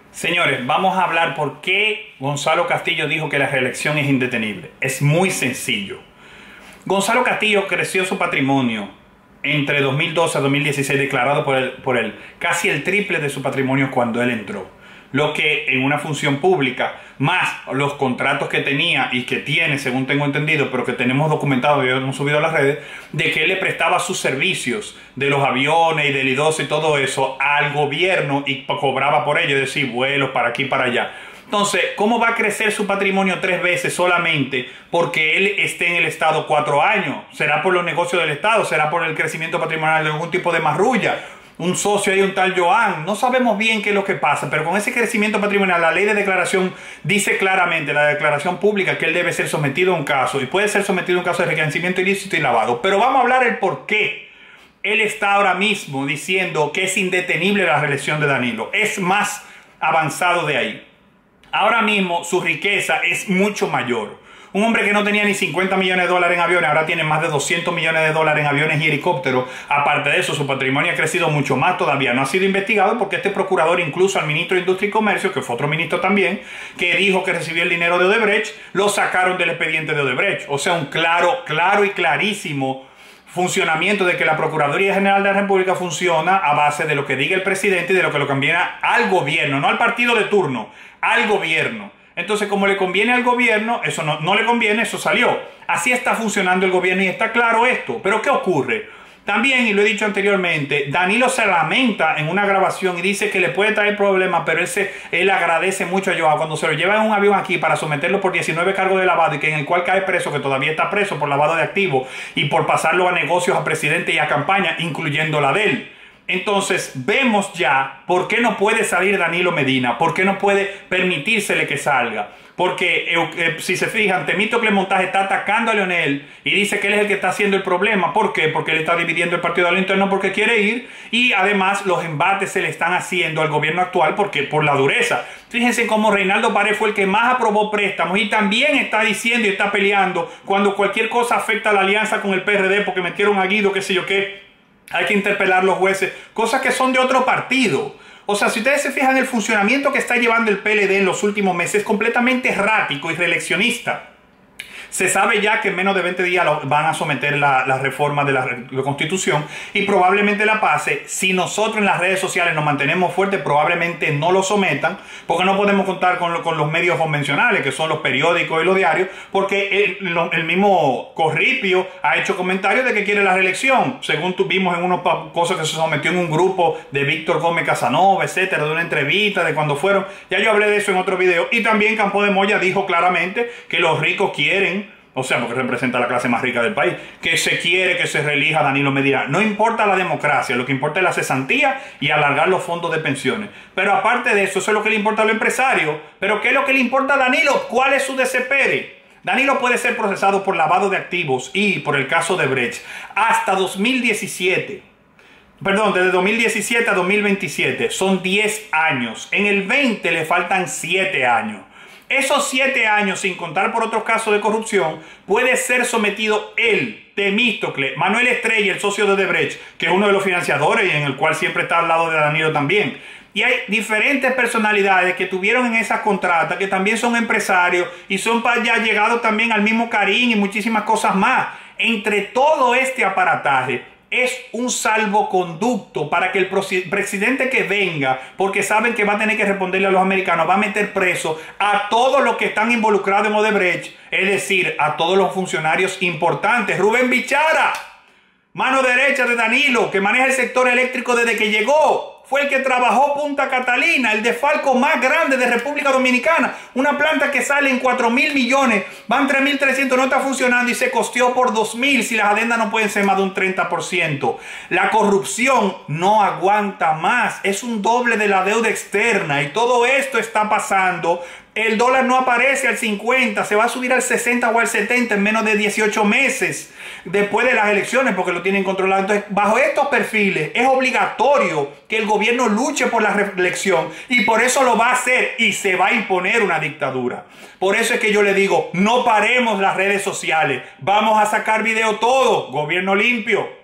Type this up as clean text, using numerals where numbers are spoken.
Señores, vamos a hablar por qué Gonzalo Castillo dijo que la reelección es indetenible. Es muy sencillo. Gonzalo Castillo creció su patrimonio entre 2012 a 2016, declarado por él casi el triple de su patrimonio cuando él entró. Lo que en una función pública, más los contratos que tenía y que tiene, según tengo entendido, pero que tenemos documentado y hemos subido a las redes, de que él le prestaba sus servicios de los aviones y del I-12 y todo eso al gobierno y cobraba por ello, es decir, vuelos para aquí y para allá. Entonces, ¿cómo va a crecer su patrimonio 3 veces solamente porque él esté en el Estado 4 años? ¿Será por los negocios del Estado? ¿Será por el crecimiento patrimonial de algún tipo de marrulla? Un socio ahí, un tal Joan, no sabemos bien qué es lo que pasa, pero con ese crecimiento patrimonial, la ley de declaración dice claramente, la declaración pública, que él debe ser sometido a un caso, y puede ser sometido a un caso de enriquecimiento ilícito y lavado. Pero vamos a hablar el por qué él está ahora mismo diciendo que es indetenible la reelección de Danilo. Es más avanzado de ahí. Ahora mismo su riqueza es mucho mayor. Un hombre que no tenía ni 50 millones de dólares en aviones, ahora tiene más de 200 millones de dólares en aviones y helicópteros. Aparte de eso, su patrimonio ha crecido mucho más todavía. No ha sido investigado porque este procurador, incluso al ministro de Industria y Comercio, que fue otro ministro también, que dijo que recibió el dinero de Odebrecht, lo sacaron del expediente de Odebrecht. O sea, un claro y clarísimo funcionamiento de que la Procuraduría General de la República funciona a base de lo que diga el presidente y de lo que le conviene al gobierno, no al partido de turno, al gobierno. Entonces, como le conviene al gobierno, eso no le conviene, eso salió. Así está funcionando el gobierno y está claro esto. Pero ¿qué ocurre? También, y lo he dicho anteriormente, Danilo se lamenta en una grabación y dice que le puede traer problemas, pero él agradece mucho a Joao cuando se lo lleva en un avión aquí para someterlo por 19 cargos de lavado y que en el cual cae preso, que todavía está preso por lavado de activos y por pasarlo a negocios, a presidente y a campaña, incluyendo la de él. Entonces vemos ya por qué no puede salir Danilo Medina, por qué no puede permitírsele que salga. Porque si se fijan, Temístocles Montaje está atacando a Leonel y dice que él es el que está haciendo el problema. ¿Por qué? Porque él está dividiendo el partido a lo interno porque quiere ir, y además los embates se le están haciendo al gobierno actual porque por la dureza. Fíjense cómo Reinaldo Pared fue el que más aprobó préstamos y también está diciendo y está peleando cuando cualquier cosa afecta a la alianza con el PRD porque metieron a Guido, qué sé yo qué. Hay que interpelar a los jueces, cosas que son de otro partido. O sea, si ustedes se fijan, el funcionamiento que está llevando el PLD en los últimos meses es completamente errático y reeleccionista. Se sabe ya que en menos de 20 días van a someter la reforma de la Constitución y probablemente la pase. Si nosotros en las redes sociales nos mantenemos fuertes, probablemente no lo sometan, porque no podemos contar con los medios convencionales, que son los periódicos y los diarios, porque el mismo Corripio ha hecho comentarios de que quiere la reelección, según tuvimos en unas cosas que se sometió en un grupo de Víctor Gómez Casanova, etcétera, de una entrevista, de cuando fueron. Ya yo hablé de eso en otro video. Y también Campo de Moya dijo claramente que los ricos quieren, o sea, porque representa a la clase más rica del país, que se quiere que se reelija Danilo Medina. No importa la democracia, lo que importa es la cesantía y alargar los fondos de pensiones. Pero aparte de eso, eso es lo que le importa a los empresarios. ¿Pero qué es lo que le importa a Danilo? ¿Cuál es su desespere? Danilo puede ser procesado por lavado de activos y por el caso de Brecht hasta 2017. Perdón, desde 2017 a 2027. Son 10 años. En el 20 le faltan 7 años. Esos 7 años, sin contar por otros casos de corrupción, puede ser sometido él, Temístocles, Manuel Estrella, el socio de Odebrecht, que es uno de los financiadores y en el cual siempre está al lado de Danilo también. Y hay diferentes personalidades que tuvieron en esas contratas, que también son empresarios y son para allá llegados también al mismo Karim y muchísimas cosas más. Entre todo este aparataje, es un salvoconducto para que el presidente que venga, porque saben que va a tener que responderle a los americanos, va a meter preso a todos los que están involucrados en Odebrecht, es decir, a todos los funcionarios importantes. Rubén Bichara, mano derecha de Danilo, que maneja el sector eléctrico desde que llegó. Fue el que trabajó Punta Catalina, el desfalco más grande de República Dominicana. Una planta que sale en 4.000 millones, van 3.300, no está funcionando y se costeó por 2.000 si las adendas no pueden ser más de un 30%. La corrupción no aguanta más, es un doble de la deuda externa y todo esto está pasando. El dólar no aparece al 50, se va a subir al 60 o al 70 en menos de 18 meses después de las elecciones porque lo tienen controlado. Entonces, bajo estos perfiles es obligatorio que el gobierno luche por la reelección y por eso lo va a hacer y se va a imponer una dictadura. Por eso es que yo le digo, no paremos las redes sociales, vamos a sacar video todo, gobierno limpio.